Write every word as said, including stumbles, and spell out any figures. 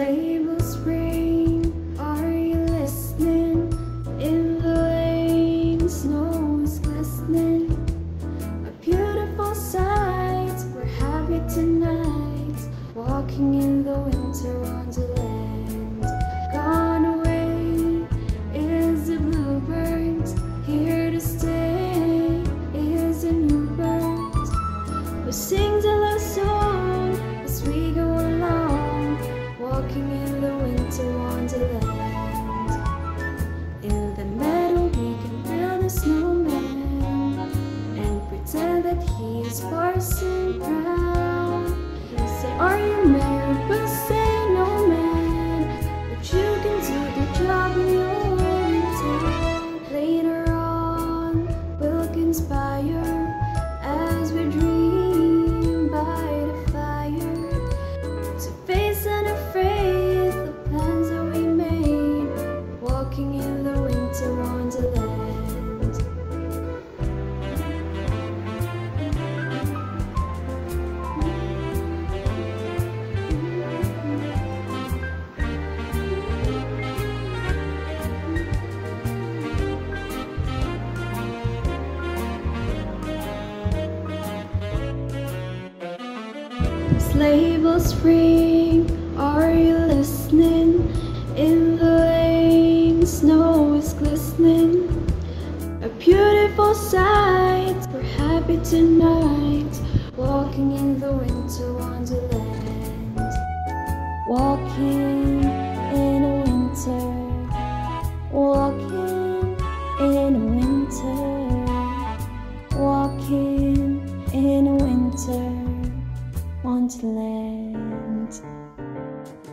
label spring, are you listening? In the lane, snow is glistening. A beautiful sight, we're happy tonight, walking in the winter wonderland. Gone away is the bluebird, here to stay is a new bird, who sings a love song as we go along, walking in the winter wonderland. In the meadow we can build a snowman and pretend that he is Parson Brown. He'll say, are you married? We'll say no, man, but you can do the job when you're in town. Later on we'll conspire as we dream by the fire, to face unafraid the plans that we made, walking in the winter wonderland. Sleigh bells ring, are you listening? In the lane, snow is glistening. A beautiful sight, we're happy tonight, walking in the winter wonderland. Walking in a winter, walking in a winter, walking in a winter wonderland.